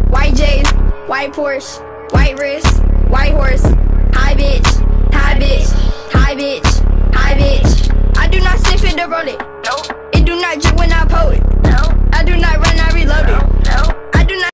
white J's, white Porsche, white wrist, white horse. Hi bitch, hi bitch, hi bitch, hi bitch. I do not sniff it to roll it. It do not drip when